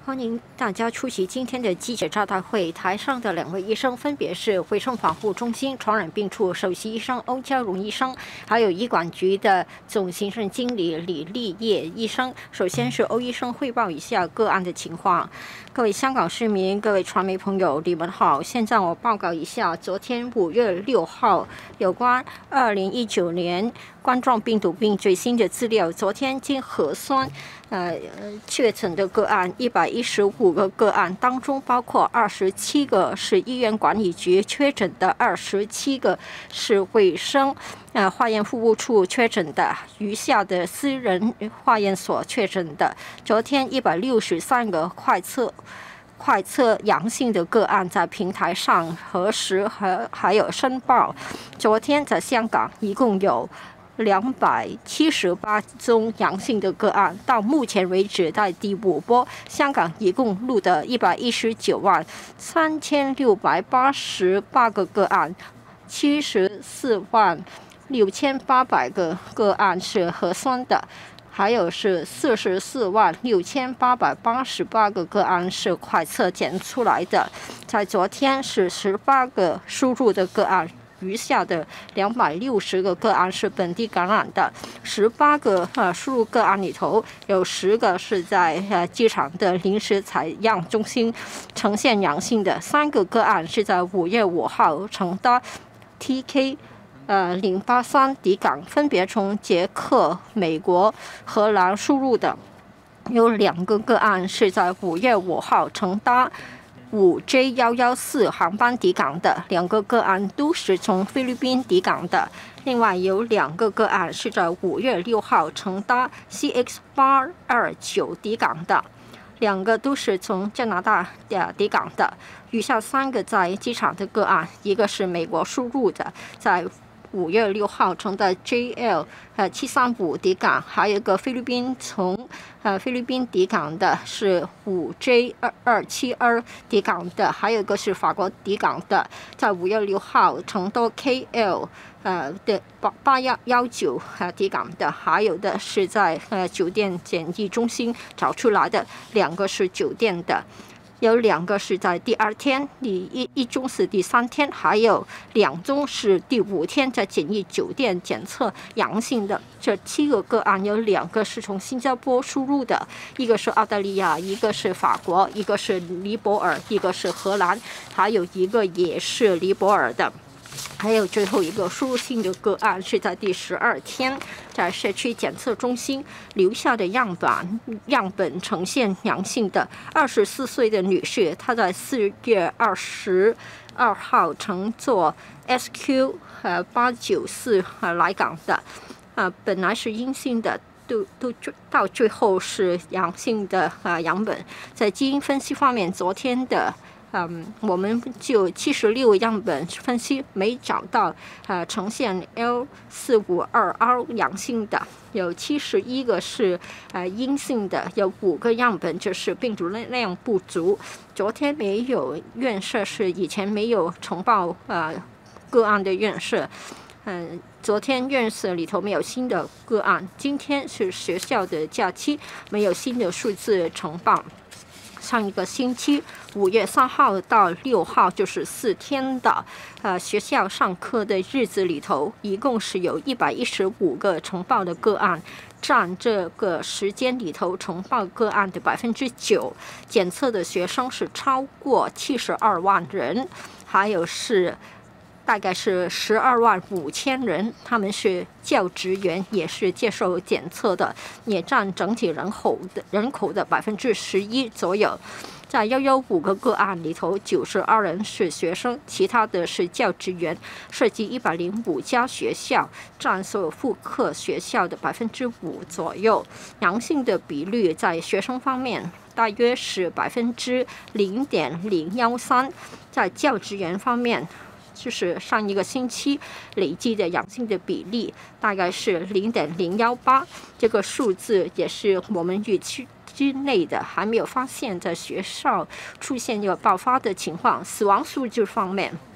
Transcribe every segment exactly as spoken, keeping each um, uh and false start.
欢迎大家出席今天的记者招待会。台上的两位医生分别是卫生防护中心传染病处首席医生欧家荣医生，还有医管局的总行政经理李立业医生。首先是欧医生汇报一下个案的情况。各位香港市民、各位传媒朋友，你们好。现在我报告一下，昨天五月六号有关二零一九年冠状病毒病最新的资料。昨天经核酸，呃，确诊的个案一百一十五个个案当中，包括二十七个是医院管理局确诊的，二十七个是卫生呃化验服务处确诊的，余下的私人化验所确诊的。昨天一百六十三个快测。快测阳性的个案在平台上核实和还有申报。昨天在香港一共有两百七十八宗阳性的个案，到目前为止，在第五波，香港一共录得一百一十九万三千六百八十八个个案，七十四万六千八百个个案是核酸的。还有是四十四万六千八百八十八个个案是快测检出来的，在昨天是十八个输入的个案，余下的两百六十个个案是本地感染的。十八个呃输入个案里头，有十个是在呃机场的临时采样中心呈现阳性的，三个个案是在五月五号乘搭 T K。呃，零八三抵港，分别从捷克、美国、荷兰输入的，有两个个案是在五月五号乘搭五 J 一一四航班抵港的，两个个案都是从菲律宾抵港的。另外有两个个案是在五月六号乘搭 C X 八二九抵港的。两个都是从加拿大呃抵港的，余下三个在机场的个案，一个是美国输入的，在五月六号乘的 J L 呃七三五抵港，还有一个菲律宾从呃菲律宾抵港的是五 J 二二七二抵港的，还有一个是法国抵港的，在五月六号乘到 K L 呃的八八幺幺九呃抵港的，还有的是在呃酒店检疫中心找出来的，两个是酒店的。有两个是在第二天，一一宗是第三天，还有两宗是第五天在检疫酒店检测阳性的。这七个个案有两个是从新加坡输入的，一个是澳大利亚，一个是法国，一个是尼泊尔，一个是荷兰，还有一个也是尼泊尔的。还有最后一个输入性的个案是在第十二天，在社区检测中心留下的样本样本呈现阳性的二十四岁的女士，她在四月二十二号乘坐 S Q 呃八九四呃来港的，啊、呃、本来是阴性的。都都到最后是阳性的呃样本，在基因分析方面，昨天的。嗯，我们就七十六样本分析没找到呃呈现 L 四五二 R 阳性的，有七十一个是呃阴性的，有五个样本就是病毒量不足。昨天没有院舍是以前没有呈报呃个案的院舍，嗯、呃，昨天院舍里头没有新的个案，今天是学校的假期，没有新的数字呈报。上一个星期五月三号到六号就是四天的，呃，学校上课的日子里头，一共是有一百一十五个呈报的个案，占这个时间里头呈报个案的百分之九。检测的学生是超过七十二万人，还有是。大概是十二万五千人，他们是教职员，也是接受检测的，也占整体人口的人口的百分之十一左右。在幺幺五个个案里头，九十二人是学生，其他的是教职员，涉及一百零五家学校，占所有复课学校的百分之五左右。阳性的比率在学生方面大约是百分之零点零幺三，在教职员方面。就是上一个星期累计的阳性的比例大概是零点零幺八，这个数字也是我们预期之内的，还没有发现在学校出现一个爆发的情况。死亡数据方面，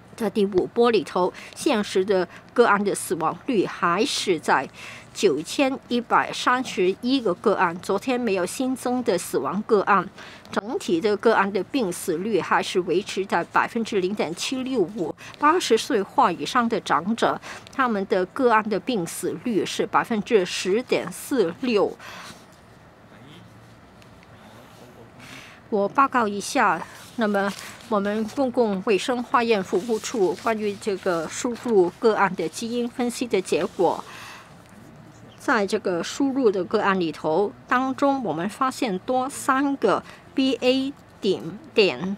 在第五波里头，现实的个案的死亡率还是在九千一百三十一个个案，昨天没有新增的死亡个案，整体的个案的病死率还是维持在百分之零点七六五。八十岁或以上的长者，他们的个案的病死率是百分之十点四六。我报告一下，那么我们公共卫生化验服务处关于这个输入个案的基因分析的结果。在这个输入的个案里头，当中我们发现多三个 B A 点点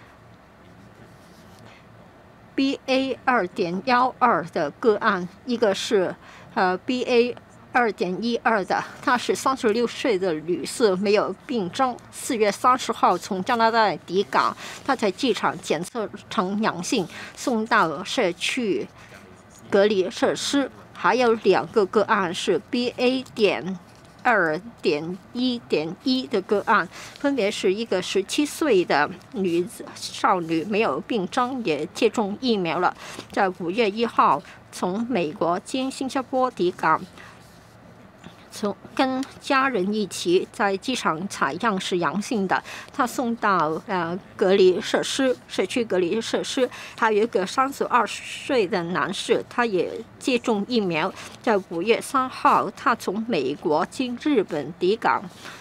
B A 二点幺二的个案，一个是呃 B A 二点一二的，她是三十六岁的女士，没有病征。四月三十号从加拿大抵港，她在机场检测呈阳性，送到社区隔离设施。还有两个个案是 B A 点二点一点一的个案，分别是一个十七岁的女子少女，没有病征，也接种疫苗了，在五月一号从美国经新加坡抵港。从跟家人一起在机场采样是阳性的，他送到呃隔离设施，社区隔离设施。还有一个三十二岁的男士，他也接种疫苗，在五月三号，他从美国经日本抵港，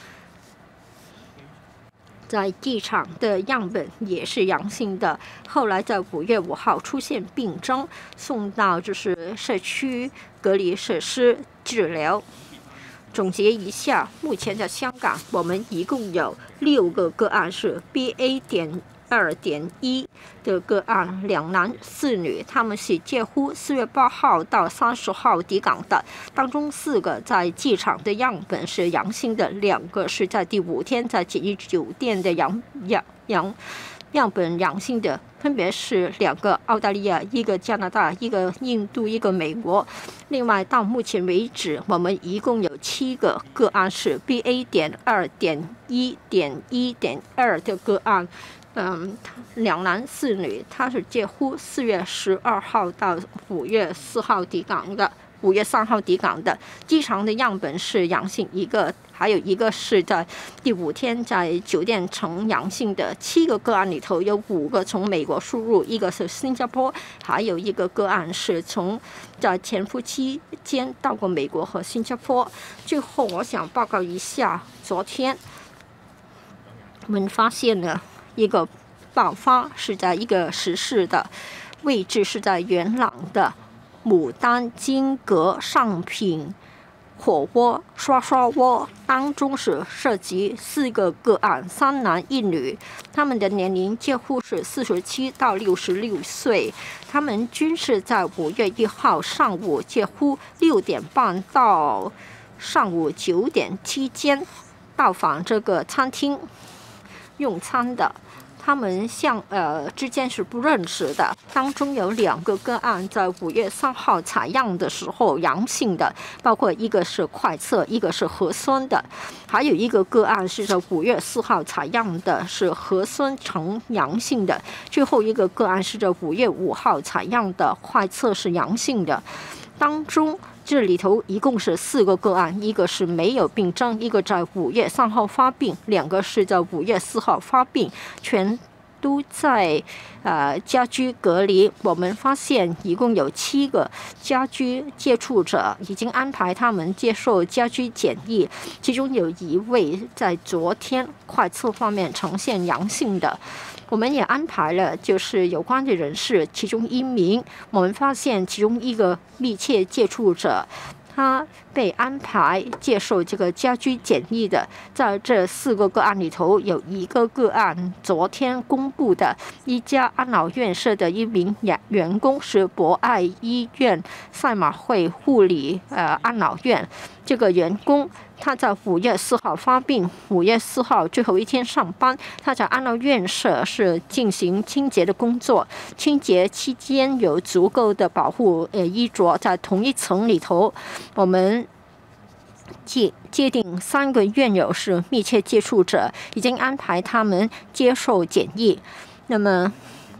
在机场的样本也是阳性的。后来在五月五号出现病征，送到就是社区隔离设施治疗。总结一下，目前在香港，我们一共有六个个案是 B A 点二点一的个案，两男四女，他们是介乎四月八号到三十号抵港的，当中四个在机场的样本是阳性的，两个是在第五天在检疫酒店的阳阳阳样本阳性的，分别是两个澳大利亚、一个加拿大、一个印度、一个美国。另外，到目前为止，我们一共有七个个案是 B A 点二点一点一点二的个案。嗯，两男四女，他是介乎四月十二号到五月四号抵港的。五月三号抵港的，机场的样本是阳性一个，还有一个是在第五天在酒店呈阳性的。七个个案里头有五个从美国输入，一个是新加坡，还有一个个案是从在潜伏期间到过美国和新加坡。最后，我想报告一下，昨天我们发现了一个爆发，是在一个食肆的位置是在元朗的牡丹金阁上品火锅刷刷锅，当中是涉及四个个案，三男一女，他们的年龄介乎是四十七到六十六岁，他们均是在五月一号上午介乎六点半到上午九点期间到访这个餐厅用餐的。他们相呃之间是不认识的，当中有两个个案在五月三号采样的时候阳性的，包括一个是快测，一个是核酸的，还有一个个案是在五月四号采样的，是核酸呈阳性的，最后一个个案是在五月五号采样的，快测是阳性的。当中这里头一共是四个个案，一个是没有病症，一个在五月三号发病，两个是在五月四号发病，全都在呃家居隔离。我们发现一共有七个家居接触者，已经安排他们接受家居检疫，其中有一位在昨天快测方面呈现阳性的。我们也安排了就是有关的人士，其中一名我们发现其中一个密切接触者，他被安排接受这个家居检疫的。在这四个个案里头，有一个个案昨天公布的，一家安老院舍的一名员工是博爱医院赛马会护理呃安老院，这个员工他在五月四号发病，五月四号最后一天上班，他在安老院舍是进行清洁的工作，清洁期间有足够的保护呃衣着，在同一层里头，我们界界定三个院友是密切接触者，已经安排他们接受检疫。那么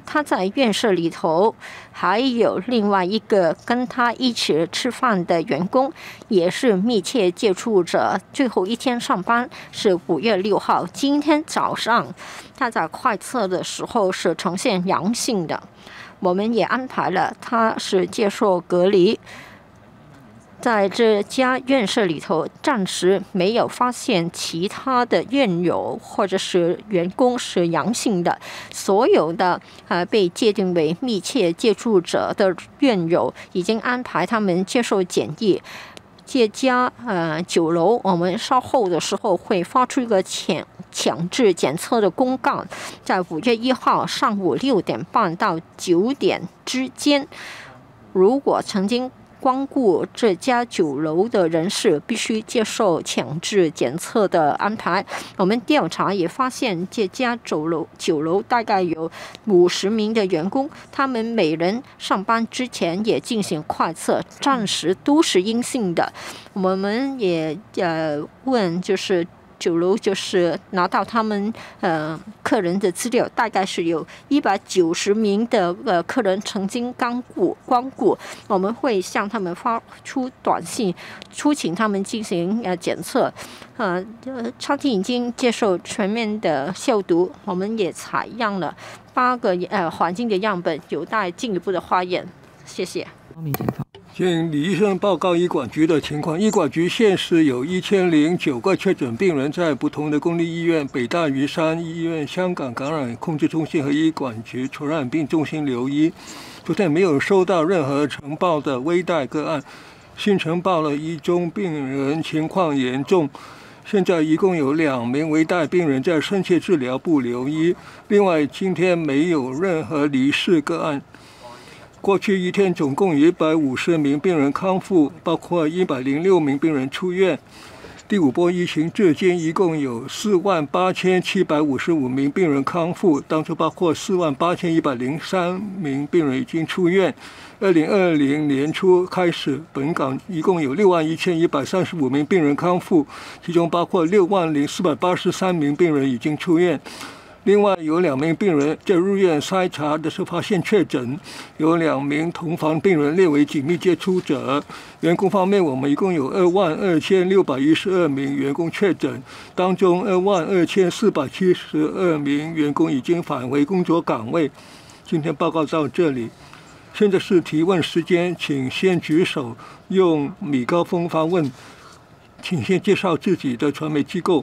他在院舍里头，还有另外一个跟他一起吃饭的员工，也是密切接触者，最后一天上班是五月六号，今天早上他在快测的时候是呈现阳性的，我们也安排了他是接受隔离。在这家院舍里头，暂时没有发现其他的院友或者是员工是阳性的。所有的呃被界定为密切接触者的院友，已经安排他们接受检疫。这家呃酒楼，我们稍后的时候会发出一个强强制检测的公告，在五月一号上午六点半到九点之间，如果曾经光顾这家酒楼的人士必须接受强制检测的安排。我们调查也发现，这家酒楼酒楼大概有五十名的员工，他们每人上班之前也进行快测，暂时都是阴性的。我们也呃问，就是酒楼就是拿到他们呃客人的资料，大概是有一百九十名的呃客人曾经光顾光顾，我们会向他们发出短信，促请他们进行呃检测。呃，餐厅已经接受全面的消毒，我们也采样了八个呃环境的样本，有待进一步的化验。谢谢。 请李医生报告医管局的情况。医管局现时有一千零九个确诊病人在不同的公立医院、北大屿山医院、香港感染控制中心和医管局传染病中心留医。昨天没有收到任何呈报的危殆个案，新呈报了一宗病人情况严重。现在一共有两名危殆病人在深切治疗部留医。另外，今天没有任何离世个案。过去一天总共有一百五十名病人康复，包括一百零六名病人出院。第五波疫情至今一共有四万八千七百五十五名病人康复，当中包括四万八千一百零三名病人已经出院。二零二零年初开始，本港一共有六万一千一百三十五名病人康复，其中包括六万零四百八十三名病人已经出院。另外有两名病人在入院筛查的时候发现确诊，有两名同房病人列为紧密接触者。员工方面，我们一共有二万二千六百一十二名员工确诊，当中二万二千四百七十二名员工已经返回工作岗位。今天报告到这里，现在是提问时间，请先举手，用米高峰发问，请先介绍自己的传媒机构。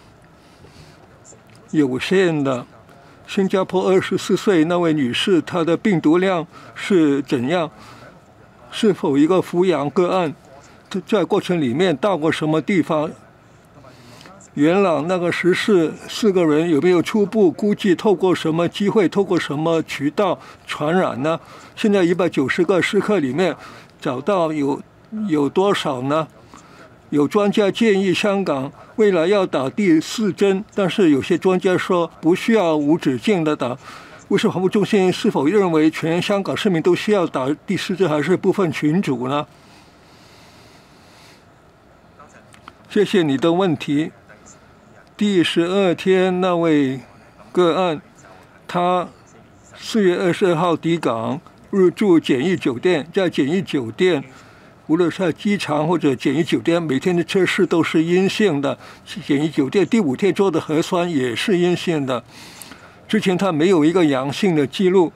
有限的，新加坡二十四岁那位女士，她的病毒量是怎样？是否一个扶阳个案？在过程里面到过什么地方？元朗那个十四四个人有没有初步估计透过什么机会、透过什么渠道传染呢？现在一百九十个食客里面找到有有多少呢？有专家建议香港未来要打第四针，但是有些专家说不需要无止境的打。卫生防护中心是否认为全香港市民都需要打第四针，还是部分群组呢？谢谢你的问题。第十二天那位个案，他四月二十二号抵港，入住检疫酒店，在检疫酒店。无论是在机场或者检疫酒店，每天的测试都是阴性的。检疫酒店第五天做的核酸也是阴性的。之前他没有一个阳性的记录。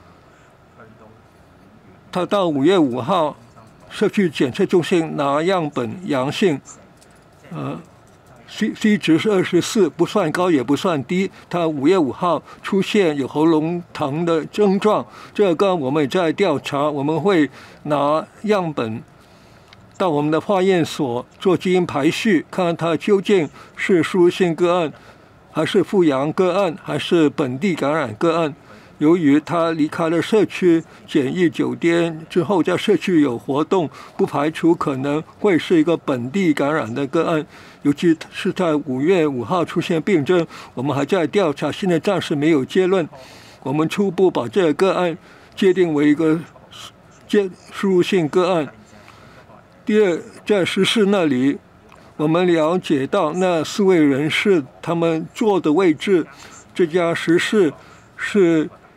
他到五月五号社区检测中心拿样本阳性，呃 ，C C 值是二十四，不算高也不算低。他五月五号出现有喉咙疼的症状，这个我们也在调查，我们会拿样本到我们的化验所做基因排序，看看它究竟是输入性个案，还是复阳个案，还是本地感染个案。由于他离开了社区检疫酒店之后，在社区有活动，不排除可能会是一个本地感染的个案。尤其是在五月五号出现病症，我们还在调查，现在暂时没有结论。我们初步把这个个案界定为一个接输入性个案。第二，在食肆那里，我们了解到那四位人士他们坐的位置，这家食肆是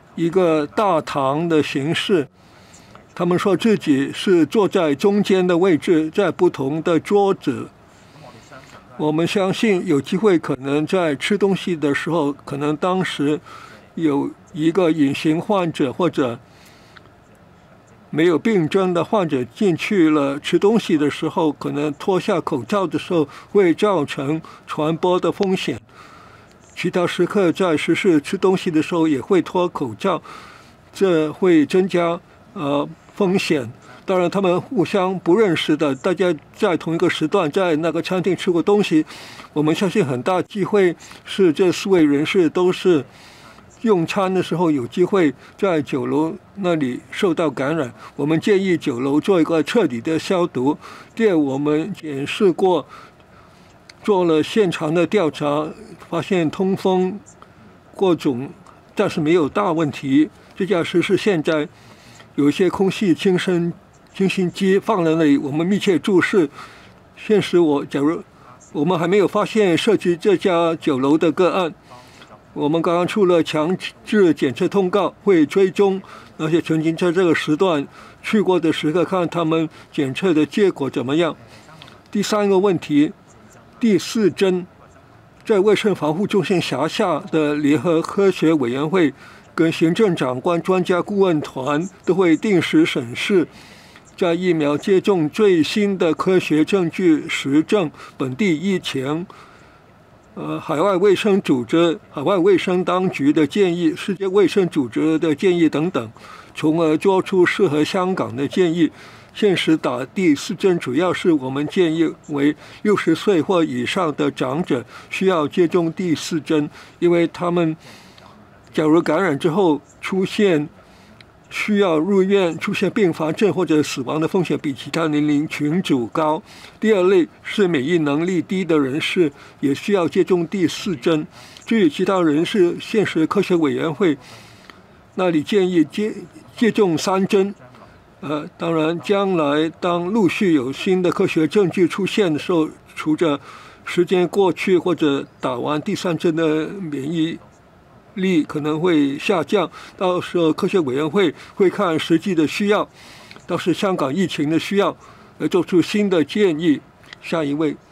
一个大堂的形式。他们说自己是坐在中间的位置，在不同的桌子。我们相信有机会可能在吃东西的时候，可能当时有一个隐形患者或者没有病症的患者进去了吃东西的时候，可能脱下口罩的时候会造成传播的风险。其他食客在实施吃东西的时候也会脱口罩，这会增加呃风险。当然他们互相不认识的，大家在同一个时段在那个餐厅吃过东西，我们相信很大机会是这四位人士都是用餐的时候有机会在酒楼那里受到感染。我们建议酒楼做一个彻底的消毒。第二，我们检视过，做了现场的调查，发现通风各种，但是没有大问题。这家实施现在有一些空气清新清新机放在那里，我们密切注视。现实我假如我们还没有发现涉及这家酒楼的个案，我们刚刚出了强制检测通告，会追踪那些曾经在这个时段去过的食客，看他们检测的结果怎么样。第三个问题，第四针，在卫生防护中心辖下的联合科学委员会跟行政长官专家顾问团都会定时审视在疫苗接种最新的科学证据、实证、本地疫情、呃海外卫生组织、海外卫生当局的建议、世界卫生组织的建议等等，从而做出适合香港的建议。现时打第四针主要是我们建议为六十岁或以上的长者需要接种第四针，因为他们假如感染之后出现需要入院、出现并发症或者死亡的风险比其他年龄群组高。第二类是免疫能力低的人士，也需要接种第四针。至于其他人士，现时科学委员会那里建议接接种三针。呃，当然，将来当陆续有新的科学证据出现的时候，除着时间过去或者打完第三针的免疫力可能会下降，到时候科学委员会会看实际的需要，到时香港疫情的需要，而做出新的建议。下一位，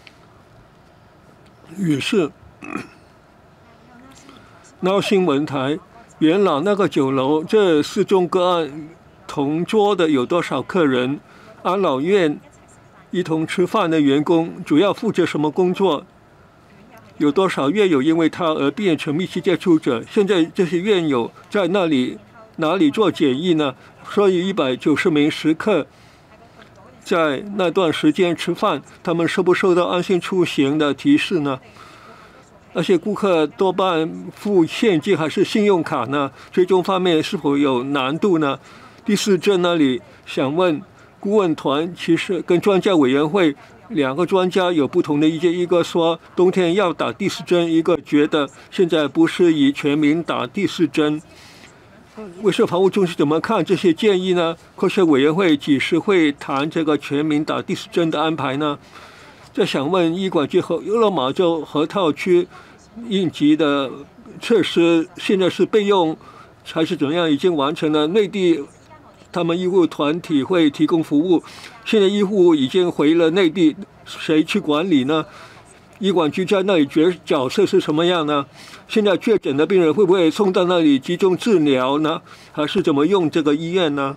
于是，闹新闻台，元朗那个酒楼这四宗个案。同桌的有多少客人？安老院一同吃饭的员工主要负责什么工作？有多少院友因为他而变成密切接触者？现在这些院友在那里哪里做检疫呢？所以一百九十名食客在那段时间吃饭，他们受不受到安心出行的提示呢？那些顾客多半付现金还是信用卡呢？追踪方面是否有难度呢？第四针那里想问顾问团，其实跟专家委员会两个专家有不同的意见，一个说冬天要打第四针，一个觉得现在不适宜全民打第四针。卫生防护中心怎么看这些建议呢？科学委员会几时会谈这个全民打第四针的安排呢？再想问医管局和优乐马州河套区应急的设施现在是备用还是怎样？已经完成了？内地他们医护团体会提供服务，现在医护已经回了内地，谁去管理呢？医管局在那里角角色是什么样呢？现在确诊的病人会不会送到那里集中治疗呢？还是怎么用这个医院呢？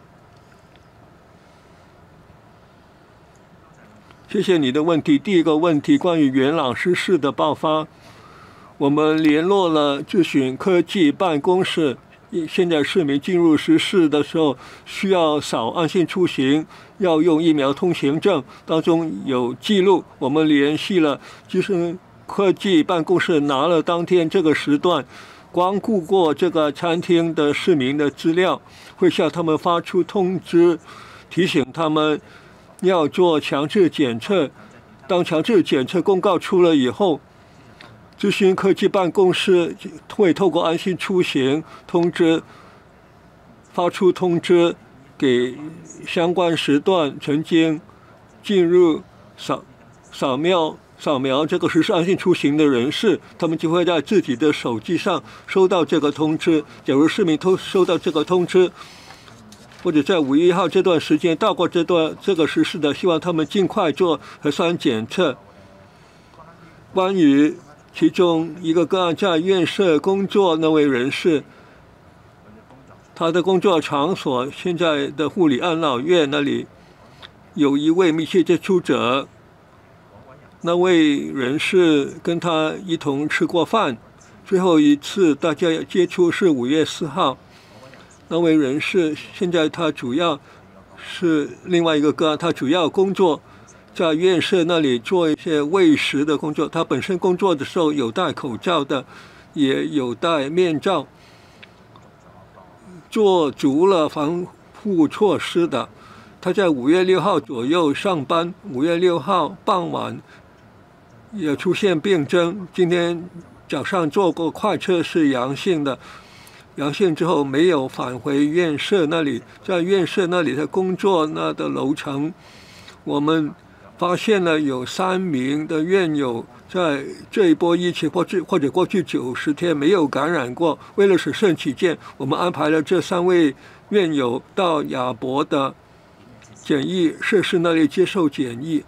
谢谢你的问题。第一个问题关于元朗失事的爆发，我们联络了咨询科技办公室。现在市民进入食肆的时候需要扫安心出行，要用疫苗通行证，当中有记录。我们联系了就是科技办公室，拿了当天这个时段光顾过这个餐厅的市民的资料，会向他们发出通知，提醒他们要做强制检测。当强制检测公告出了以后，咨询科技办公室会透过安心出行通知发出通知给相关时段曾经进入扫扫描扫描这个十四安心出行的人士，他们就会在自己的手机上收到这个通知。假如市民都收到这个通知，或者在五月一号这段时间到过这段这个实施的，希望他们尽快做核酸检测。关于其中一个个案在院舍工作那位人士，他的工作场所现在的护理安老院那里有一位密切接触者。那位人士跟他一同吃过饭，最后一次大家接触是五月四号。那位人士现在他主要是另外一个个案，他主要工作在院舍那里做一些喂食的工作。他本身工作的时候有戴口罩的，也有戴面罩，做足了防护措施的。他在五月六号左右上班，五月六号傍晚也出现病征，今天早上做过快测是阳性的，阳性之后没有返回院舍那里，在院舍那里的工作那的楼层，我们发现了有三名的院友在这一波疫情或者或者过去九十天没有感染过。为了使慎起见，我们安排了这三位院友到亚博的检疫设施那里接受检疫。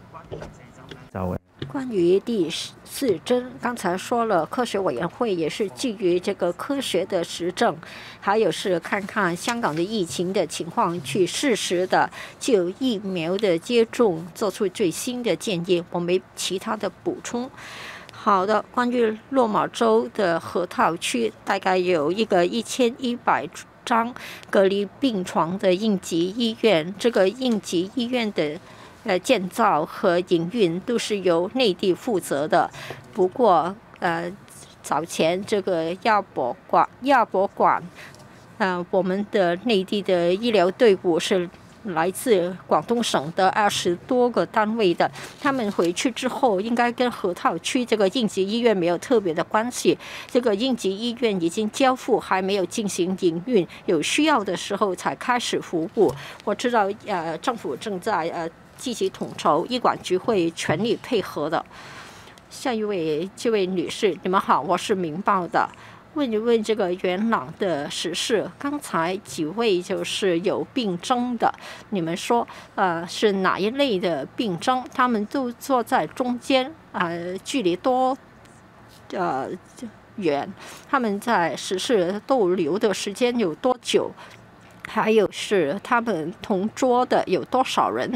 关于第四针，刚才说了，科学委员会也是基于这个科学的实证，还有是看看香港的疫情的情况，去适时的就疫苗的接种做出最新的建议。我没其他的补充。好的，关于落马洲的河套区，大概有一个一千一百张隔离病床的应急医院，这个应急医院的呃，建造和营运都是由内地负责的。不过，呃，早前这个亚博馆、亚博馆，呃，我们的内地的医疗队伍是来自广东省的二十多个单位的。他们回去之后，应该跟河套区这个应急医院没有特别的关系。这个应急医院已经交付，还没有进行营运，有需要的时候才开始服务。我知道，呃，政府正在呃。积极统筹，医管局会全力配合的。下一位，这位女士，你们好，我是明报的。问一问这个元朗的时事，刚才几位就是有病征的，你们说呃是哪一类的病征？他们都坐在中间，呃，距离多呃远？他们在时事逗留的时间有多久？还有是他们同桌的有多少人？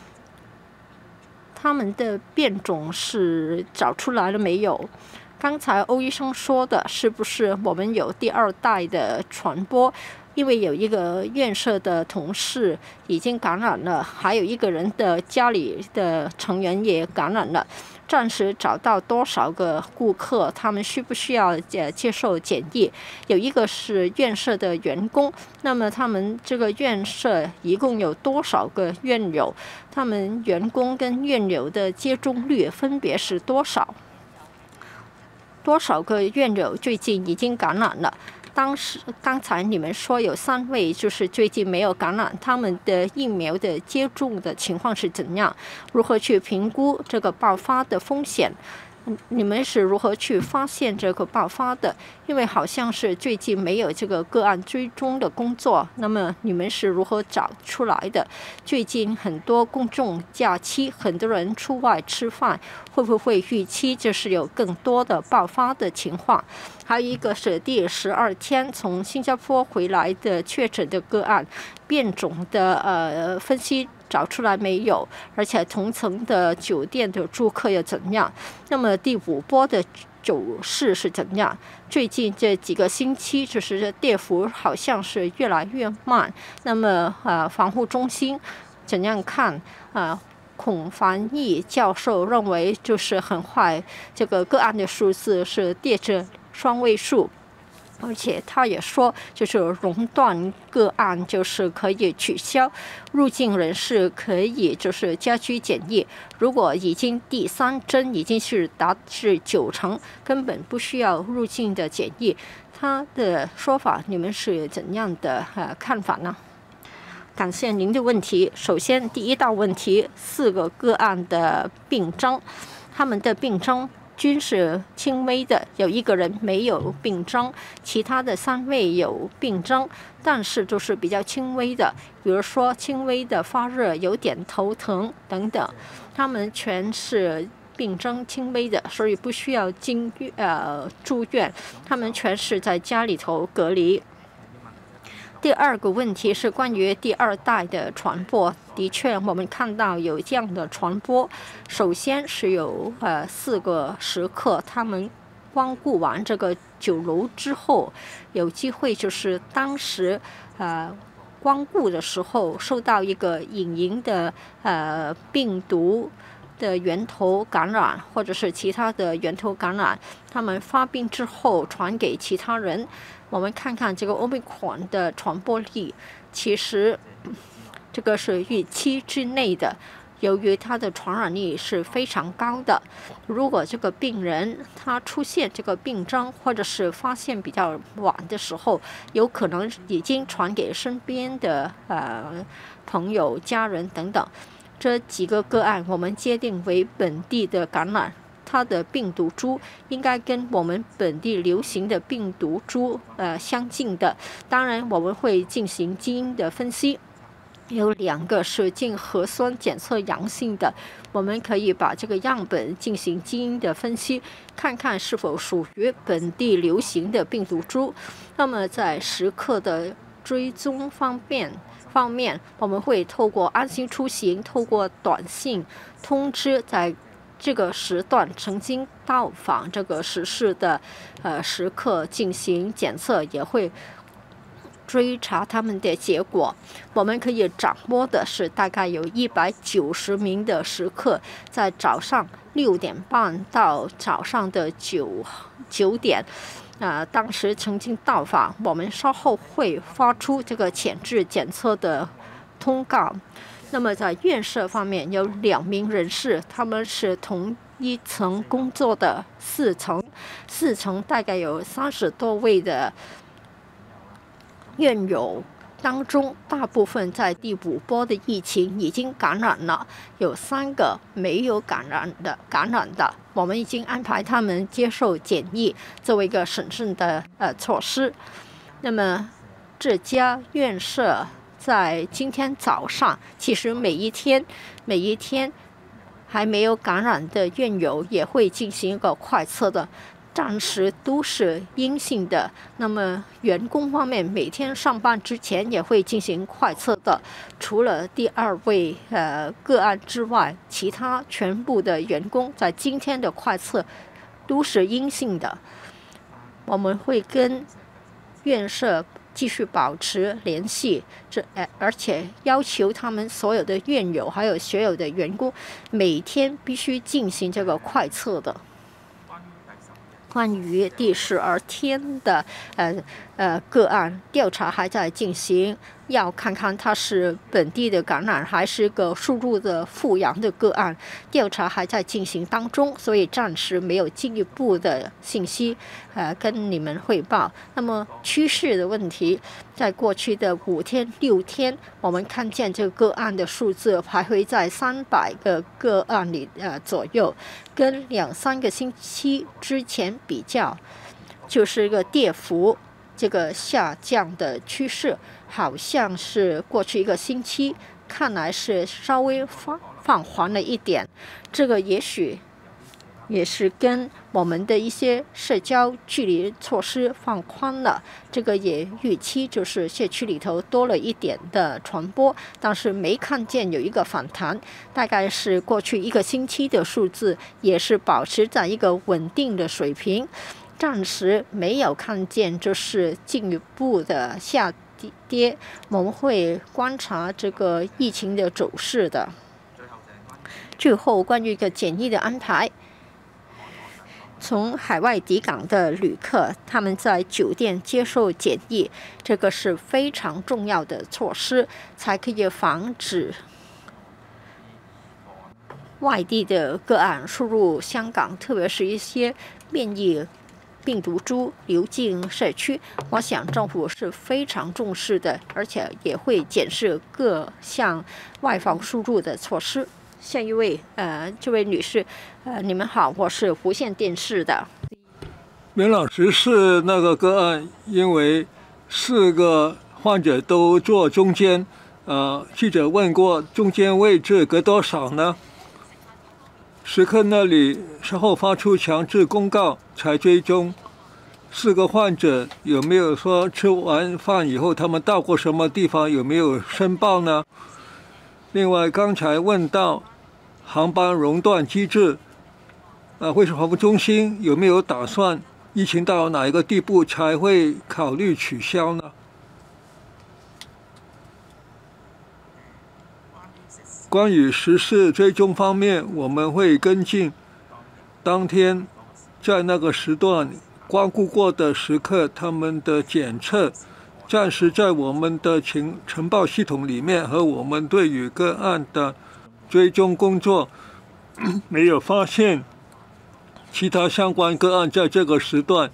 他们的变种是找出来了没有？刚才欧医生说的是不是我们有第二代的传播？因为有一个院舍的同事已经感染了，还有一个人的家里的成员也感染了。暂时找到多少个顾客，他们需不需要接受检疫？有一个是院舍的员工，那么他们这个院舍一共有多少个院友？他们员工跟院友的接种率分别是多少？多少个院友最近已经感染了？当时刚才你们说有三位就是最近没有感染，他们的疫苗的接种的情况是怎样？如何去评估这个爆发的风险？你们是如何去发现这个爆发的？因为好像是最近没有这个个案追踪的工作，那么你们是如何找出来的？最近很多公众假期，很多人出外吃饭，会不会预期就是有更多的爆发的情况？还有一个是第十二天从新加坡回来的确诊的个案，变种的呃分析找出来没有？而且同层的酒店的住客又怎样？那么第五波的走势是怎样？最近这几个星期就是跌幅好像是越来越慢。那么呃，防护中心怎样看啊？孔繁毅教授认为，就是很快这个个案的数字是跌至双位数。而且他也说，就是熔断个案就是可以取消，入境人士可以就是家居检疫。如果已经第三针已经是达至九成，根本不需要入境的检疫。他的说法，你们是怎样的呃看法呢？感谢您的问题。首先，第一道问题，四个个案的病征。 他们的病症均是轻微的，有一个人没有病症，其他的三位有病症，但是都是比较轻微的，比如说轻微的发热、有点头疼等等，他们全是病症轻微的，所以不需要进呃住院，他们全是在家里头隔离。第二个问题是关于第二代的传播，的确我们看到有这样的传播。首先是有呃四个食客，他们光顾完这个酒楼之后，有机会就是当时呃光顾的时候受到一个隐形的呃病毒的源头感染，或者是其他的源头感染，他们发病之后传给其他人。我们看看这个 Omicron 的传播力，其实这个是预期之内的，由于它的传染力是非常高的。如果这个病人他出现这个病症，或者是发现比较晚的时候，有可能已经传给身边的呃朋友、家人等等。这几个个案我们界定为本地的感染，它的病毒株应该跟我们本地流行的病毒株呃相近的。当然我们会进行基因的分析，有两个是经核酸检测阳性的，我们可以把这个样本进行基因的分析，看看是否属于本地流行的病毒株。那么在时刻的追踪方面方面，我们会透过安心出行，透过短信通知在这个时段曾经到访这个时事的呃时刻进行检测，也会追查他们的结果。我们可以掌握的是大概有一百九十名的食客，在早上六点半到早上的九九点，呃，当时曾经到访。我们稍后会发出这个前置检测的通告。那么在院舍方面有两名人士，他们是同一层工作的四层，四层大概有三十多位的院友当中，大部分在第五波的疫情已经感染了，有三个没有感染的感染的，我们已经安排他们接受检疫，作为一个审慎的呃措施。那么这家院舍在今天早上，其实每一天每一天还没有感染的院友也会进行一个快测的，暂时都是阴性的。那么员工方面，每天上班之前也会进行快测的。除了第二位呃个案之外，其他全部的员工在今天的快测都是阴性的。我们会跟院舍继续保持联系，这而且要求他们所有的院友还有所有的员工每天必须进行这个快测的。关于第十二天的呃呃个案调查还在进行，要看看它是本地的感染还是个输入的复阳的个案，调查还在进行当中，所以暂时没有进一步的信息呃跟你们汇报。那么趋势的问题，在过去的五天六天，我们看见这个个案的数字徘徊在三百个个案里呃左右，跟两三个星期之前比较，就是一个跌幅，这个下降的趋势，好像是过去一个星期看来是稍微放放缓了一点。这个也许也是跟我们的一些社交距离措施放宽了，这个也预期就是社区里头多了一点的传播，但是没看见有一个反弹，大概是过去一个星期的数字也是保持在一个稳定的水平，暂时没有看见就是进一步的下跌，我们会观察这个疫情的走势的。最后关于一个检疫的安排，从海外抵港的旅客，他们在酒店接受检疫，这个是非常重要的措施，才可以防止外地的个案输入香港，特别是一些变异病毒株流进社区。我想政府是非常重视的，而且也会检视各项外防输入的措施。 下一位，呃，这位女士，呃，你们好，我是无线电视的。 袁老师是那个个案，因为四个患者都坐中间，呃，记者问过中间位置隔多少呢？时刻那里稍后发出强制公告才追踪。四个患者有没有说吃完饭以后他们到过什么地方，有没有申报呢？另外刚才问到航班熔断机制，呃，卫生防护中心有没有打算疫情到哪一个地步才会考虑取消呢？关于时事追踪方面，我们会跟进当天在那个时段光顾过的时刻他们的检测，暂时在我们的情呈报系统里面和我们对于个案的追踪工作没有发现其他相关个案在这个时段。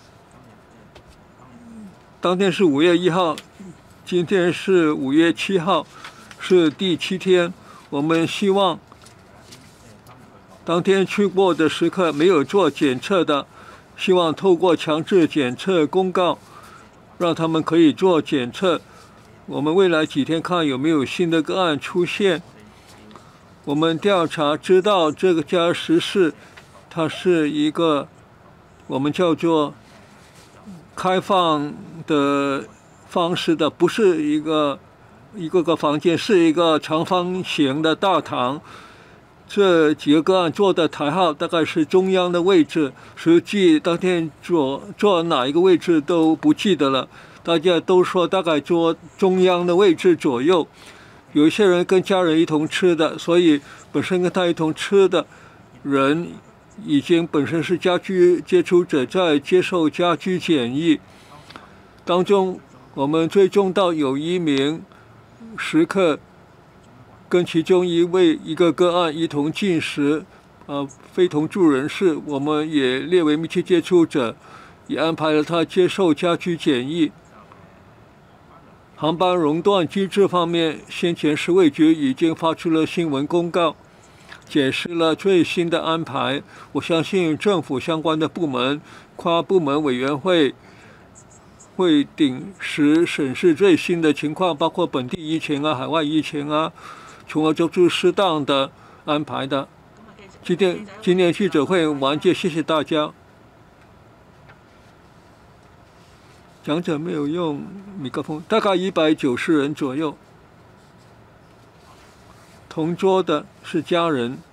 当天是五月一号，今天是五月七号，是第七天。我们希望当天去过的时刻没有做检测的，希望透过强制检测公告，让他们可以做检测。我们未来几天看有没有新的个案出现。我们调查知道这个家时事，它是一个我们叫做开放的方式的，不是一个一个个房间，是一个长方形的大堂。这几个个案坐的台号大概是中央的位置，实际当天坐坐哪一个位置都不记得了，大家都说大概坐中央的位置左右。有一些人跟家人一同吃的，所以本身跟他一同吃的人已经本身是家居接触者，在接受家居检疫当中，我们追踪到有一名食客跟其中一位一个个案一同进食，呃，非同住人士，我们也列为密切接触者，也安排了他接受家居检疫。航班熔断机制方面，先前食卫局已经发出了新闻公告，解释了最新的安排。我相信政府相关的部门、跨部门委员会会定时审视最新的情况，包括本地疫情啊、海外疫情啊，从而做出适当的安排的。今天今天记者会完结，谢谢大家。讲者没有用麦克风，大概一百九十人左右。同桌的是家人。